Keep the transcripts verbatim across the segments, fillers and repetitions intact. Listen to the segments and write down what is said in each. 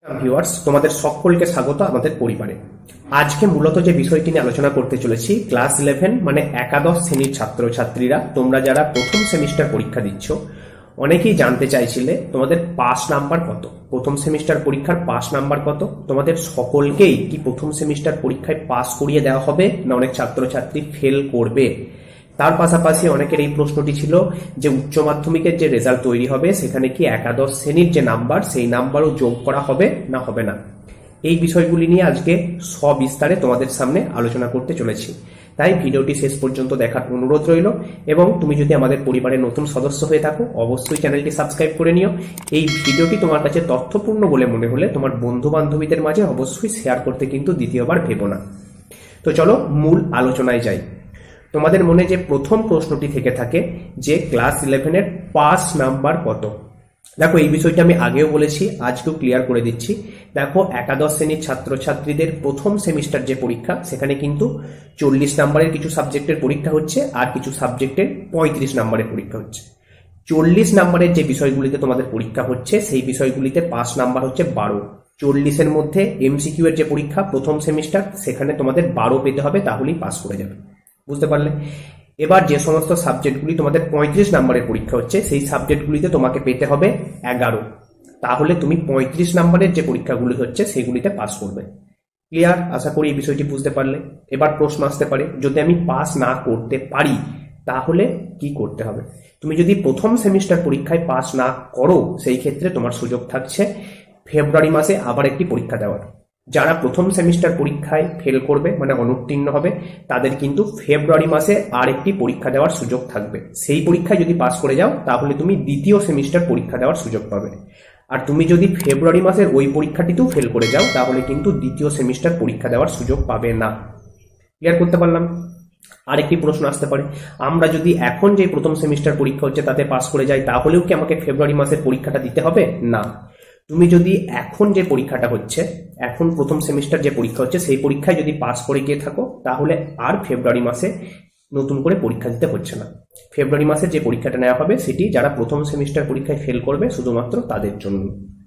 Viewers, তোমাদের সকলকে স্বাগত আমাদের পরিবারে। আজকে মূলত যে বিষয়টি নিয়ে আলোচনা করতে চলেছি, ক্লাস ইলেভেন মানে একাদশ শ্রেণীর ছাত্রছাত্রীরা, তোমরা যারা প্রথম সেমিস্টার পরীক্ষা দিচ্ছ, অনেকেই জানতে চাইছিলে তোমাদের পাস নাম্বার কত, প্রথম সেমিস্টার পরীক্ষার পাস নাম্বার কত। তোমাদের সকলকেই কি প্রথম সেমিস্টার পরীক্ষায় পাস করিয়ে দেওয়া হবে, না অনেক ছাত্রছাত্রী ফেল করবে? তার পাশাপাশি অনেকের এই প্রশ্নটি ছিল যে উচ্চ মাধ্যমিকের যে রেজাল্ট তৈরি হবে সেখানে কি একাদশ শ্রেণীর যে নাম্বার সেই নাম্বারও যোগ করা হবে না হবে না। এই বিষয়গুলি নিয়ে আজকে সবিস্তারে তোমাদের সামনে আলোচনা করতে চলেছি, তাই ভিডিওটি শেষ পর্যন্ত দেখার অনুরোধ রইল। এবং তুমি যদি আমাদের পরিবারের নতুন সদস্য হয়ে থাকো, অবশ্যই চ্যানেলটি সাবস্ক্রাইব করে নিও। এই ভিডিওটি তোমার কাছে তথ্যপূর্ণ বলে মনে হলে তোমার বন্ধু বান্ধবীদের মাঝে অবশ্যই শেয়ার করতে কিন্তু দ্বিতীয়বার ভেবো না। তো চলো মূল আলোচনায় যাই। তোমাদের মনে যে প্রথম প্রশ্নটি থেকে থাকে যে ক্লাস ইলেভেনের পাস নাম্বার কত, দেখো এই বিষয়টা আমি আগেও বলেছি, আজকেও ক্লিয়ার করে দিচ্ছি। দেখো একাদশ শ্রেণীর ছাত্রছাত্রীদের প্রথম সেমিস্টার যে পরীক্ষা, সেখানে কিন্তু চল্লিশ নাম্বারের কিছু সাবজেক্টের পরীক্ষা হচ্ছে আর কিছু সাবজেক্টের পঁয়ত্রিশ নাম্বারের পরীক্ষা হচ্ছে। চল্লিশ নাম্বারের যে বিষয়গুলিতে তোমাদের পরীক্ষা হচ্ছে সেই বিষয়গুলিতে পাস নাম্বার হচ্ছে বারো। চল্লিশের মধ্যে এমসিকিউ এর যে পরীক্ষা প্রথম সেমিস্টার, সেখানে তোমাদের বারো পেতে হবে, তাহলেই পাস করে যাবে। বুঝতে পারলে? এবার যে সমস্ত সাবজেক্টগুলি তোমাদের পঁয়ত্রিশ নাম্বারের পরীক্ষা হচ্ছে সেই সাবজেক্টগুলিতে তোমাকে পেতে হবে এগারো, তাহলে তুমি পঁয়ত্রিশ নাম্বারের যে পরীক্ষাগুলি হচ্ছে সেগুলিতে পাস করবে। ক্লিয়ার? আশা করি এই বিষয়টি বুঝতে পারলে। এবার প্রশ্ন আসতে পারে, যদি আমি পাস না করতে পারি তাহলে কি করতে হবে? তুমি যদি প্রথম সেমিস্টার পরীক্ষায় পাস না করো, সেই ক্ষেত্রে তোমার সুযোগ থাকছে ফেব্রুয়ারি মাসে আবার একটি পরীক্ষা দেওয়ার। যারা প্রথম সেমিস্টার পরীক্ষায় ফেল করবে মানে অনুত্তীর্ণ হবে, তাদের কিন্তু ফেব্রুয়ারি মাসে আর একটি পরীক্ষা দেওয়ার সুযোগ থাকবে। সেই পরীক্ষায় যদি পাস করে যাও তাহলে তুমি দ্বিতীয় সেমিস্টার পরীক্ষা দেওয়ার সুযোগ পাবে। আর তুমি যদি ফেব্রুয়ারি মাসের ওই পরীক্ষাটিতেও ফেল করে যাও তাহলে কিন্তু দ্বিতীয় সেমিস্টার পরীক্ষা দেওয়ার সুযোগ পাবে না। ক্লিয়ার করতে পারলাম? আরেকটি প্রশ্ন আসতে পারে, আমরা যদি এখন যে প্রথম সেমিস্টার পরীক্ষা হচ্ছে তাতে পাস করে যাই তাহলেও কি আমাকে ফেব্রুয়ারি মাসের পরীক্ষাটা দিতে হবে? না। তুমি যদি এখন যে পরীক্ষাটা হচ্ছে, এখন প্রথম সেমিস্টার যে পরীক্ষা হচ্ছে সেই পরীক্ষায় যদি পাস করে গিয়ে থাকো তাহলে আর ফেব্রুয়ারি মাসে নতুন করে পরীক্ষা দিতে হচ্ছে না। ফেব্রুয়ারি মাসে যে পরীক্ষাটা নেওয়া হবে সেটি যারা প্রথম সেমিস্টার পরীক্ষায় ফেল করবে শুধুমাত্র তাদের জন্য।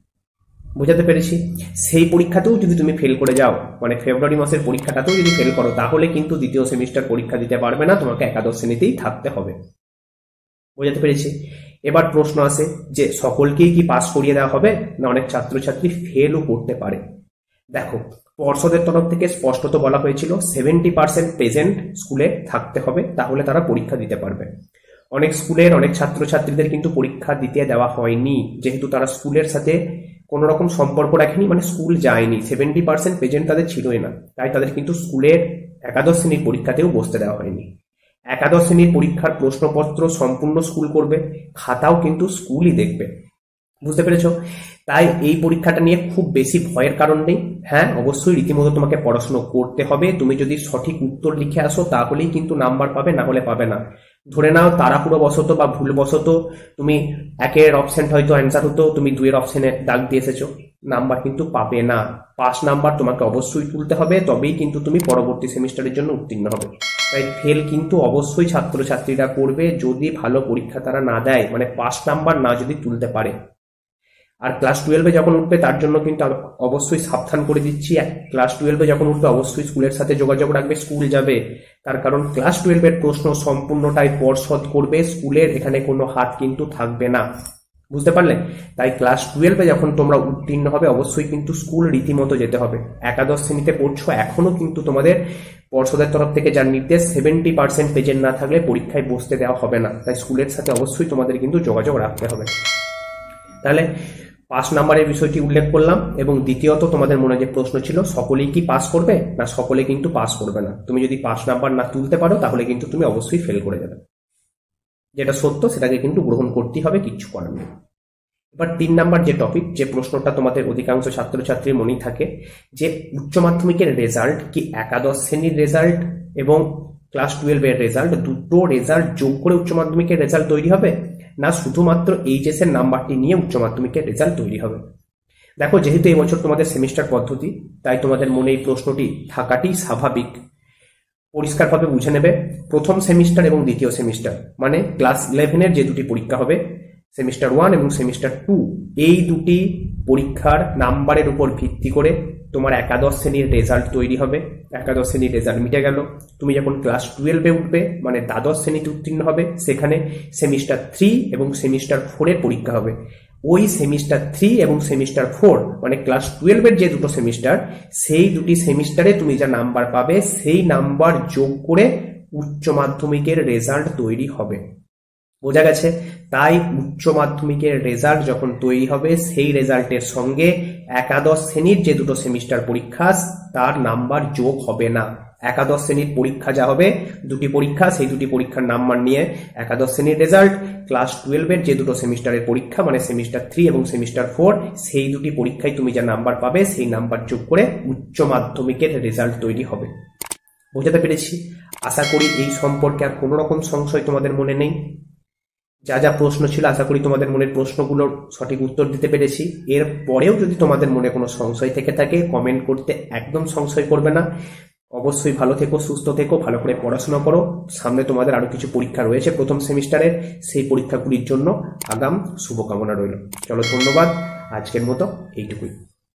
বুঝাতে পেরেছি? সেই পরীক্ষাতেও যদি তুমি ফেল করে যাও, মানে ফেব্রুয়ারি মাসের পরীক্ষাটাতেও যদি ফেল করো, তাহলে কিন্তু দ্বিতীয় সেমিস্টার পরীক্ষা দিতে পারবে না, তোমাকে একাদশ শ্রেণীতেই থাকতে হবে। বুঝাতে পেরেছি? এবার প্রশ্ন আসে যে সকলকেই কি পাস করিয়ে দেওয়া হবে, না অনেক ছাত্রছাত্রী ফেলও করতে পারে। দেখো পর্ষদের তরফ থেকে স্পষ্টত বলা হয়েছিল সেভেন্টি পার্সেন্ট প্রেজেন্ট স্কুলে থাকতে হবে, তাহলে তারা পরীক্ষা দিতে পারবে। অনেক স্কুলের অনেক ছাত্রছাত্রীদের কিন্তু পরীক্ষা দিতে দেওয়া হয়নি, যেহেতু তারা স্কুলের সাথে কোনো রকম সম্পর্ক রাখেনি, মানে স্কুল যায়নি, সেভেন্টি পার্সেন্ট প্রেজেন্ট তাদের ছিলই না, তাই তাদের কিন্তু স্কুলের একাদশ শ্রেণীর পরীক্ষাতেও বসতে দেওয়া হয়নি। একাদশ শ্রেণীর পরীক্ষার প্রশ্নপত্র সম্পূর্ণ স্কুল করবে, খাতাও কিন্তু স্কুলই দেখবে। বুঝতে পেরেছো? তাই এই পরীক্ষাটা নিয়ে খুব বেশি ভয়ের কারণ নেই। হ্যাঁ, অবশ্যই রীতিমতো তোমাকে পড়াশোনা করতে হবে। তুমি যদি সঠিক উত্তর লিখে আসো তাহলেই কিন্তু নাম্বার পাবে, না হলে পাবে না। ধরে নাও তাড়াহুড়ো বশত বা ভুলবশত তুমি একের অপশন হয়তো অ্যান্সার হতো, তুমি দুইয়ের অপশনে দাগ দিয়ে এসেছো, নাম্বার কিন্তু পাবে না। পাস নাম্বার তোমাকে অবশ্যই তুলতে হবে, তবেই কিন্তু তুমি পরবর্তী সেমিস্টারের জন্য উত্তীর্ণ হবে। তাই ফেল কিন্তু অবশ্যই ছাত্রছাত্রীরা করবে যদি ভালো পরীক্ষা তারা না দেয়, মানে পাস নাম্বার না যদি তুলতে পারে। আর ক্লাস টুয়েলভে যখন উঠবে তার জন্য কিন্তু অবশ্যই সাবধান করে দিচ্ছি, ক্লাস টুয়েলভে যখন উঠবে অবশ্যই স্কুলের সাথে যোগাযোগ রাখবে, স্কুল যাবে। তার কারণ ক্লাস টুয়েলভের প্রশ্ন সম্পূর্ণটাই পর্ষদ করবে, স্কুলের এখানে কোনো হাত কিন্তু থাকবে না। বুঝতে পারলে? তাই ক্লাস টুয়েলভে যখন তোমরা উত্তীর্ণ হবে অবশ্যই কিন্তু স্কুল রীতিমতো যেতে হবে। একাদশ শ্রেণীতে পড়ছো, এখনো কিন্তু তোমাদের পর্ষদের তরফ থেকে যার নির্দেশ সেভেন্টি পার্সেন্ট প্রেজেন্ট না থাকলে পরীক্ষায় বসতে দেওয়া হবে না, তাই স্কুলের সাথে অবশ্যই তোমাদের কিন্তু যোগাযোগ রাখতে হবে। তাহলে পাস নাম্বারের বিষয়টি উল্লেখ করলাম। এবং দ্বিতীয়ত তোমাদের মনে যে প্রশ্ন ছিল সকলেই কি পাস করবে, না সকলে কিন্তু পাস করবে না। তুমি যদি পাস নাম্বার না তুলতে পারো তাহলে কিন্তু তুমি অবশ্যই ফেল করে যাবে, যেটা সত্য সেটাকে কিন্তু গ্রহণ করতেই হবে, কিচ্ছু করার নেই। এবার তিন নাম্বার যে টপিক, যে প্রশ্নটা তোমাদের অধিকাংশ ছাত্রছাত্রীর মনেই থাকে যে উচ্চ মাধ্যমিকের রেজাল্ট কি একাদশ শ্রেণীর রেজাল্ট এবং ক্লাস টুয়েলভের রেজাল্ট দুটো রেজাল্ট যোগ করে উচ্চ মাধ্যমিকের রেজাল্ট তৈরি হবে, না শুধুমাত্র এইচএস এর নাম্বারটি নিয়ে উচ্চ মাধ্যমিকের রেজাল্ট তৈরি হবে। দেখো যেহেতু এই বছর তোমাদের সেমিস্টার পদ্ধতি, তাই তোমাদের মনে এই প্রশ্নটি থাকাটি স্বাভাবিক। পরিষ্কারভাবে বুঝে নেবে, প্রথম সেমিস্টার এবং দ্বিতীয় সেমিস্টার মানে ক্লাস ইলেভেনের যে দুটি পরীক্ষা হবে সেমিস্টার ওয়ান এবং সেমিস্টার টু এই দুটি পরীক্ষার নাম্বারের উপর ভিত্তি করে তোমার একাদশ শ্রেণীর রেজাল্ট তৈরি হবে। একাদশ শ্রেণীর রেজাল্ট মিটে গেল, তুমি যখন ক্লাস টুয়েলভে উঠবে মানে দ্বাদশ শ্রেণীতে উত্তীর্ণ হবে, সেখানে সেমিস্টার থ্রি এবং সেমিস্টার ফোরের পরীক্ষা হবে। ওই সেমিস্টার থ্রি এবং সেমিস্টার ফোর মানে ক্লাস টুয়েলভের যে দুটো সেমিস্টার, সেই দুটি সেমিস্টারে তুমি যা নাম্বার পাবে সেই নাম্বার যোগ করে উচ্চ মাধ্যমিকের রেজাল্ট তৈরি হবে। বোঝা গেছে? তাই উচ্চ মাধ্যমিকের রেজাল্ট যখন তৈরি হবে সেই রেজাল্টের সঙ্গে একাদশ শ্রেণীর যে দুটো সেমিস্টার পরীক্ষা তার নাম্বার যোগ হবে না। একাদশ শ্রেণীর পরীক্ষা যা হবে, দুটি পরীক্ষা, সেই দুটি পরীক্ষার নাম্বার নিয়ে একাদশ শ্রেণীর রেজাল্ট, ক্লাস টুয়েলভের যে দুটো সেমিস্টারের পরীক্ষা মানে সেমিস্টার থ্রি এবং সেমিস্টার ফোর, সেই দুটি পরীক্ষায় তুমি যা নাম্বার পাবে সেই নাম্বার যোগ করে উচ্চ মাধ্যমিকের রেজাল্ট তৈরি হবে। বোঝাতে পেরেছি? আশা করি এই সম্পর্কে আর কোনো রকম সংশয় তোমাদের মনে নেই। যা যা প্রশ্ন ছিল আশা করি তোমাদের মনের প্রশ্নগুলোর সঠিক উত্তর দিতে পেরেছি। এর পরেও যদি তোমাদের মনে কোনো সংশয় থেকে থাকে কমেন্ট করতে একদম সংশয় করবে না। অবশ্যই ভালো থেকো, সুস্থ থেকো, ভালো করে পড়াশোনা করো। সামনে তোমাদের আরো কিছু পরীক্ষা রয়েছে প্রথম সেমিস্টারের, সেই পরীক্ষাগুলির জন্য আগাম শুভকামনা রইল। চলো, ধন্যবাদ, আজকের মতো এইটুকুই।